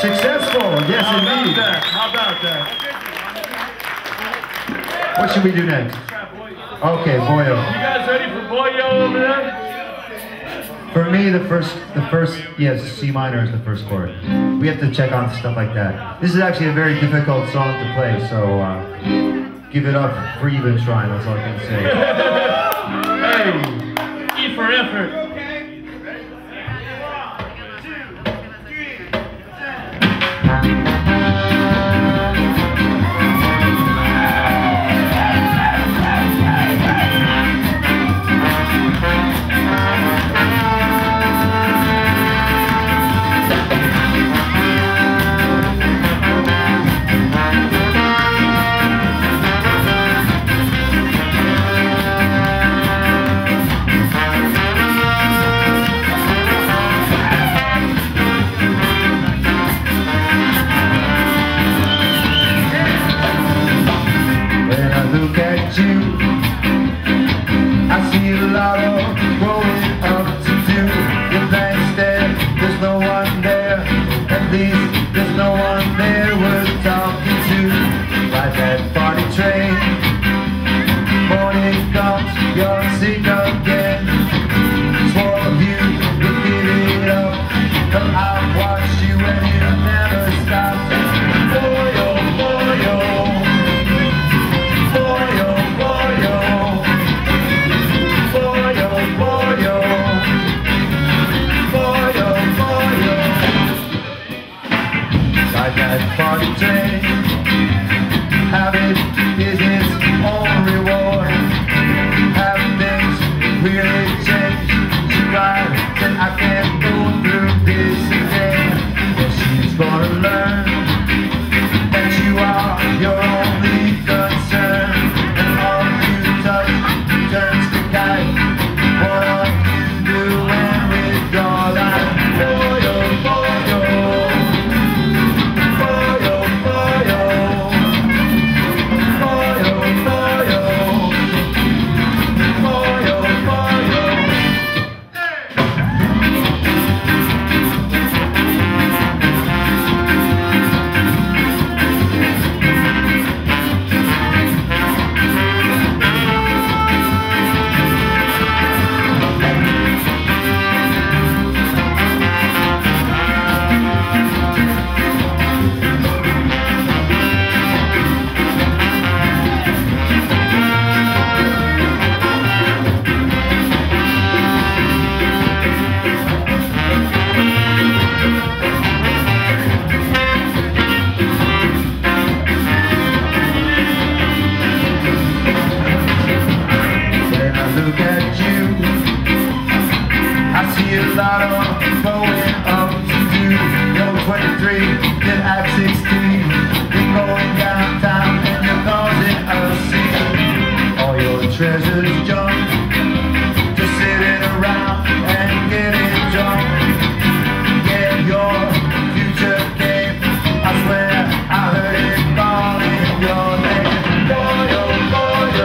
Successful, yes indeed. How about that? What should we do next? Okay, Boyo. You guys ready for Boyo over there? For me, the first, yes, C minor is the first chord. We have to check on stuff like that. This is actually a very difficult song to play, so give it up for even trying, that's all I can say. Hey, E for effort. Look at you, I see a lot of growing up to do. Your glance there, there's no one there. At least there's no one there worth talking to. Like that party train, morning comes, you're sick again. Swore you would give it up, but I've watched you and you never stopped. Boyo, boyo. Party train, habit is its own reward. Have things really changed? She cried, said I can't go through this again. But she's gonna learn that you are your only concern, and all you touch turns to kite. What are you doing with your life? Boyo, boyo. Look at you, I see a lot of growing up to do. You're 23, then at 16, you're going downtown and you're causing a scene. All your treasures junk, just sitting around and getting drunk. Get your future game, I swear I heard it calling your name. Boyo, boyo.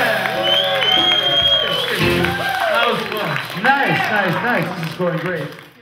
Nice. This is going great.